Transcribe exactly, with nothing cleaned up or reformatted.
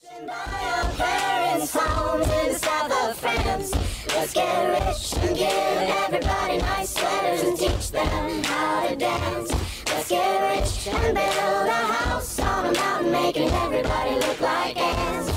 Buy our parents' homes in the south of France. Let's get rich and give everybody nice sweaters and teach them how to dance. Let's get rich and build a house on a mountain, making everybody look like ants.